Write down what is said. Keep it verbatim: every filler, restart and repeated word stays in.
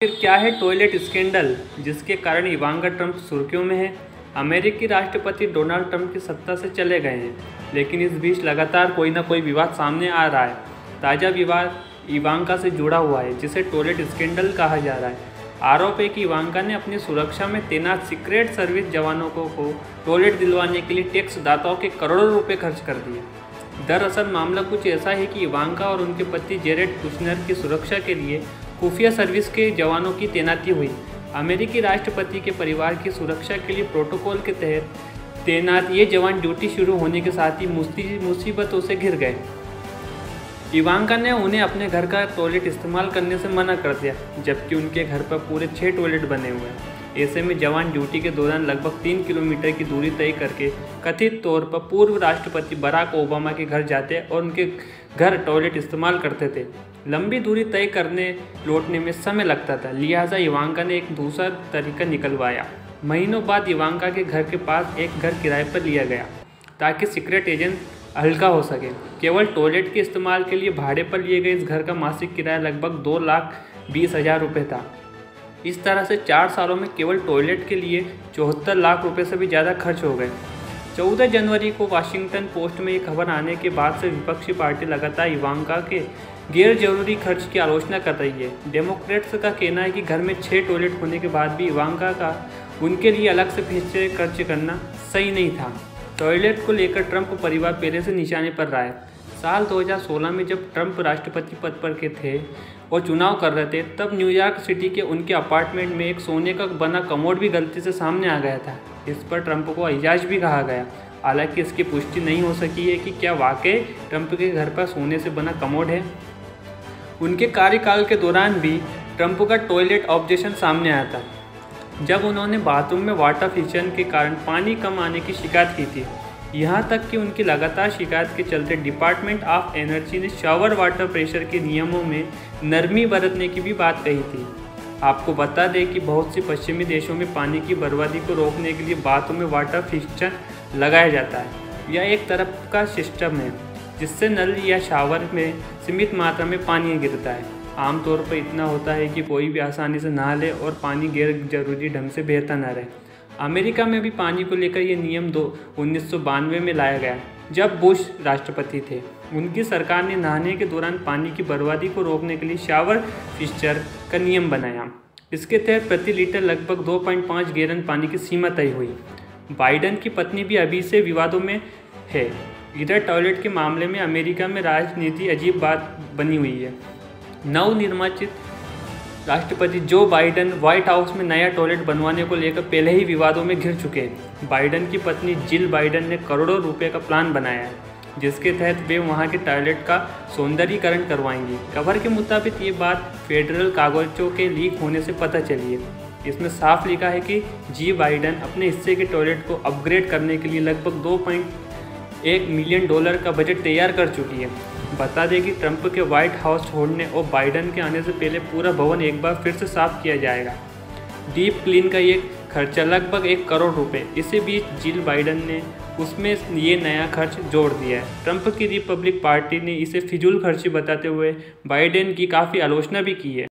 फिर क्या है टॉयलेट स्कैंडल जिसके कारण इवांका ट्रंप सुर्खियों में है। अमेरिकी राष्ट्रपति डोनाल्ड ट्रंप की सत्ता से चले गए हैं, लेकिन इस बीच लगातार कोई ना कोई विवाद सामने आ रहा है। ताज़ा विवाद इवांका से जुड़ा हुआ है, जिसे टॉयलेट स्कैंडल कहा जा रहा है। आरोप है कि इवांका ने अपनी सुरक्षा में तैनात सीक्रेट सर्विस जवानों को, को टॉयलेट दिलवाने के लिए टैक्स दाताओं के करोड़ों रुपए खर्च कर दिए। दरअसल मामला कुछ ऐसा है कि इवांका और उनके पति जेरेड कुशनर की सुरक्षा के लिए खुफिया सर्विस के जवानों की तैनाती हुई। अमेरिकी राष्ट्रपति के परिवार की सुरक्षा के लिए प्रोटोकॉल के तहत तैनात ये जवान ड्यूटी शुरू होने के साथ ही मुसीबतों से घिर गए। इवांका ने उन्हें अपने घर का टॉयलेट इस्तेमाल करने से मना कर दिया, जबकि उनके घर पर पूरे छः टॉयलेट बने हुए हैं। ऐसे में जवान ड्यूटी के दौरान लगभग तीन किलोमीटर की दूरी तय करके कथित तौर पर पूर्व राष्ट्रपति बराक ओबामा के घर जाते और उनके घर टॉयलेट इस्तेमाल करते थे। लंबी दूरी तय करने लौटने में समय लगता था, लिहाजा इवांका ने एक दूसरा तरीका निकलवाया। महीनों बाद इवांका के घर के पास एक घर किराए पर लिया गया ताकि सीक्रेट एजेंट हल्का हो सके। केवल टॉयलेट के इस्तेमाल के लिए भाड़े पर लिए गए इस घर का मासिक किराया लगभग दो लाख बीस हज़ार रुपये था। इस तरह से चार सालों में केवल टॉयलेट के लिए चौहत्तर लाख रुपए से भी ज़्यादा खर्च हो गए। चौदह जनवरी को वाशिंगटन पोस्ट में ये खबर आने के बाद से विपक्षी पार्टी लगातार इवांका के गैर जरूरी खर्च की आलोचना कर रही है। डेमोक्रेट्स का कहना है कि घर में छः टॉयलेट होने के बाद भी इवांका का उनके लिए अलग से पैसे खर्च करना सही नहीं था। टॉयलेट को लेकर ट्रंप परिवार पहले से निशाने पर रहा है। साल दो हज़ार सोलह में जब ट्रंप राष्ट्रपति पद पर के थे और चुनाव कर रहे थे, तब न्यूयॉर्क सिटी के उनके अपार्टमेंट में एक सोने का बना कमोड भी गलती से सामने आ गया था। इस पर ट्रंप को अय्याश भी कहा गया। हालांकि इसकी पुष्टि नहीं हो सकी है कि क्या वाकई ट्रंप के घर पर सोने से बना कमोड है। उनके कार्यकाल के दौरान भी ट्रंप का टॉयलेट ऑब्जेक्शन सामने आया था, जब उन्होंने बाथरूम में वाटर फिशन के कारण पानी कम आने की शिकायत की थी। यहाँ तक कि उनकी लगातार शिकायत के चलते डिपार्टमेंट ऑफ एनर्जी ने शावर वाटर प्रेशर के नियमों में नरमी बरतने की भी बात कही थी। आपको बता दें कि बहुत सी पश्चिमी देशों में पानी की बर्बादी को रोकने के लिए बाथरूम में वाटर फिक्शन लगाया जाता है। यह एक तरफ का सिस्टम है जिससे नल या शावर में सीमित मात्रा में पानी गिरता है। आमतौर पर इतना होता है कि कोई भी आसानी से नहा ले और पानी गैर जरूरी ढंग से बहता न रहे। अमेरिका में भी पानी को लेकर यह नियम दो उन्नीस सौ बानवे में लाया गया, जब बुश राष्ट्रपति थे। उनकी सरकार ने नहाने के दौरान पानी की बर्बादी को रोकने के लिए शावर फिक्चर का नियम बनाया। इसके तहत प्रति लीटर लगभग दो पॉइंट पाँच गैलन पानी की सीमा तय हुई। बाइडन की पत्नी भी अभी से विवादों में है। इधर टॉयलेट के मामले में अमेरिका में राजनीति अजीब बात बनी हुई है। नवनिर्वाचित राष्ट्रपति जो बाइडन व्हाइट हाउस में नया टॉयलेट बनवाने को लेकर पहले ही विवादों में घिर चुके हैं। बाइडन की पत्नी जिल बाइडन ने करोड़ों रुपए का प्लान बनाया है, जिसके तहत वे वहां के टॉयलेट का सौंदर्यीकरण करवाएंगी। खबर के मुताबिक ये बात फेडरल कागजों के लीक होने से पता चली है। इसमें साफ लिखा है कि जी बाइडन अपने हिस्से के टॉयलेट को अपग्रेड करने के लिए लगभग दो पॉइंट एक मिलियन डॉलर का बजट तैयार कर चुकी है। बता दें कि ट्रंप के व्हाइट हाउस छोड़ने और बाइडन के आने से पहले पूरा भवन एक बार फिर से साफ किया जाएगा। डीप क्लीन का ये खर्चा लगभग एक करोड़ रुपए। इसी बीच जिल बाइडन ने उसमें ये नया खर्च जोड़ दिया है। ट्रंप की रिपब्लिक पार्टी ने इसे फिजूल खर्ची बताते हुए बाइडेन की काफ़ी आलोचना भी की है।